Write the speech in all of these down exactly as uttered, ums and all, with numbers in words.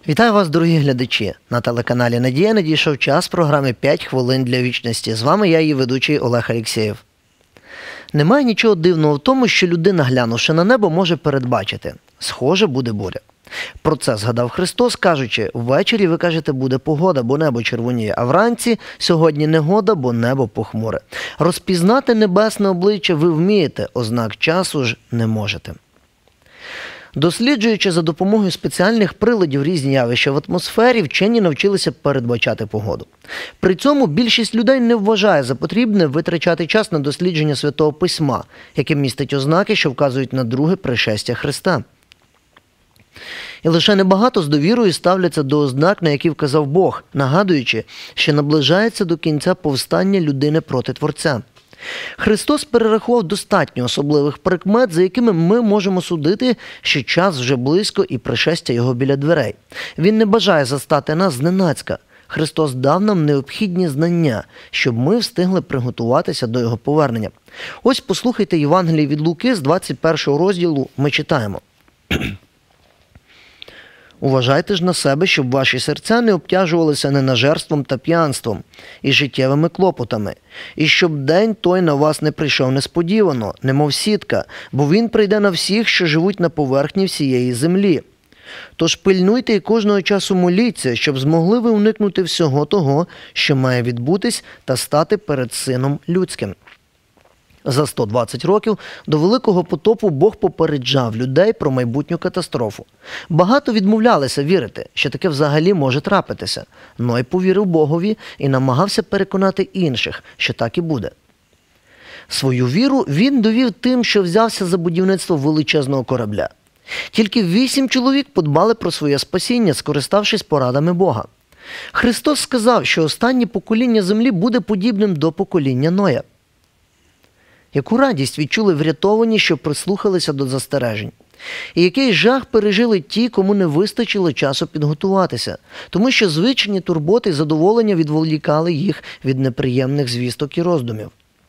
Вітаю вас, дорогі глядачі! На телеканалі «Надія» надійшов час програми «п'ять хвилин для вічності». З вами я, її ведучий Олег Алєксєєв. Немає нічого дивного в тому, що людина, глянувши на небо, може передбачити – схоже, буде буря. Про це згадав Христос, кажучи: «Ввечері, ви кажете, буде погода, бо небо червоніє, а вранці сьогодні негода, бо небо похмуре. Розпізнати небесне обличчя ви вмієте, ознак часу ж не можете». Досліджуючи за допомогою спеціальних приладів різні явища в атмосфері, вчені навчилися передбачати погоду. При цьому більшість людей не вважає за потрібне витрачати час на дослідження Святого Письма, яке містить ознаки, що вказують на друге пришестя Христа. І лише небагато з довірою ставляться до ознак, на які вказав Бог, нагадуючи, що наближається до кінця повстання людини проти Творця. Христос перерахував достатньо особливих прикмет, за якими ми можемо судити, що час вже близько і пришестя Його біля дверей. Він не бажає застати нас зненацька. Христос дав нам необхідні знання, щоб ми встигли приготуватися до Його повернення. Ось послухайте Євангеліє від Луки з двадцять першого розділу, ми читаємо. «Уважайте ж на себе, щоб ваші серця не обтяжувалися ненажерством та п'янством і життєвими клопотами, і щоб день той на вас не прийшов несподівано, немов сітка, бо він прийде на всіх, що живуть на поверхні всієї землі. Тож пильнуйте і кожного часу моліться, щоб змогли ви уникнути всього того, що має відбутись, та стати перед Сином Людським». За сто двадцять років до Великого потопу Бог попереджав людей про майбутню катастрофу. Багато відмовлялися вірити, що таке взагалі може трапитися. Ной повірив Богові і намагався переконати інших, що так і буде. Свою віру він довів тим, що взявся за будівництво величезного корабля. Тільки вісім чоловік подбали про своє спасіння, скориставшись порадами Бога. Христос сказав, що останнє покоління землі буде подібним до покоління Ноя. Яку радість відчули врятовані, що прислухалися до застережень. І який жах пережили ті, кому не вистачило часу підготуватися, тому що звичні турботи і задоволення відволікали їх від неприємних звісток і роздумів.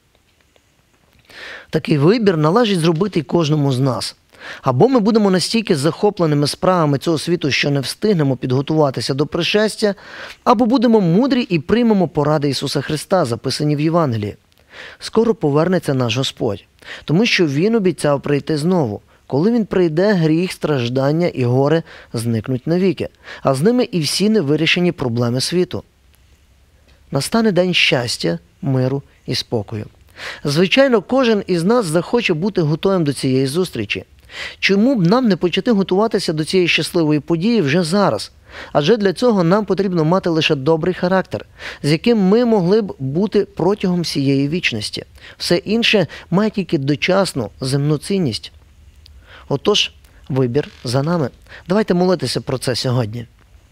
Такий вибір належить зробити й кожному з нас. Або ми будемо настільки захопленими справами цього світу, що не встигнемо підготуватися до пришестя, або будемо мудрі і приймемо поради Ісуса Христа, записані в Євангелії. Скоро повернеться наш Господь, тому що Він обіцяв прийти знову. Коли Він прийде, гріх, страждання і горе зникнуть навіки, а з ними і всі невирішені проблеми світу. Настане день щастя, миру і спокою. Звичайно, кожен із нас захоче бути готовим до цієї зустрічі. Чому б нам не почати готуватися до цієї щасливої події вже зараз? Адже для цього нам потрібно мати лише добрий характер, з яким ми могли б бути протягом всієї вічності. Все інше має тільки дочасну земну цінність. Отож, вибір за нами. Давайте молитися про це сьогодні.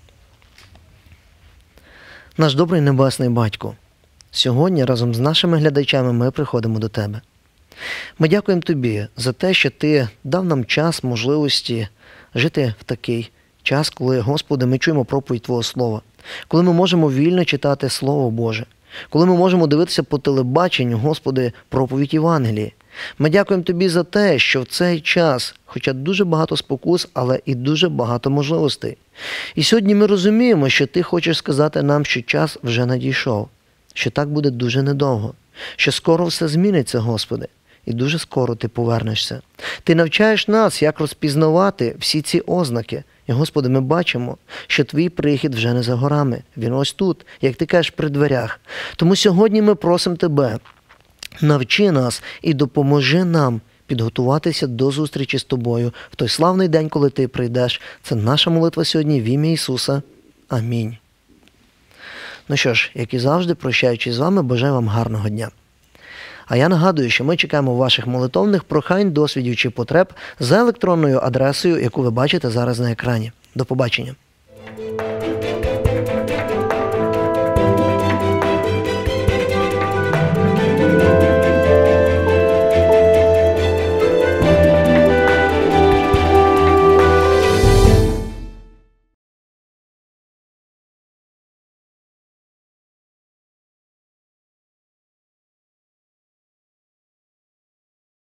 Наш добрий Небесний Батько, сьогодні разом з нашими глядачами ми приходимо до Тебе. Ми дякуємо Тобі за те, що Ти дав нам час, можливості жити в такий час, коли, Господи, ми чуємо проповідь Твого Слова, коли ми можемо вільно читати Слово Боже, коли ми можемо дивитися по телебаченню, Господи, проповідь Євангелії. Ми дякуємо Тобі за те, що в цей час, хоча дуже багато спокус, але і дуже багато можливостей. І сьогодні ми розуміємо, що Ти хочеш сказати нам, що час вже надійшов, що так буде дуже недовго, що скоро все зміниться, Господи. І дуже скоро Ти повернешся. Ти навчаєш нас, як розпізнавати всі ці ознаки. І, Господи, ми бачимо, що Твій прихід вже не за горами. Він ось тут, як Ти кажеш, при дверях. Тому сьогодні ми просимо Тебе, навчи нас і допоможи нам підготуватися до зустрічі з Тобою в той славний день, коли Ти прийдеш. Це наша молитва сьогодні в ім'я Ісуса. Амінь. Ну що ж, як і завжди, прощаючись з вами, бажаю вам гарного дня. А я нагадую, що ми чекаємо ваших молитовних прохань, досвідів чи потреб за електронною адресою, яку ви бачите зараз на екрані. До побачення.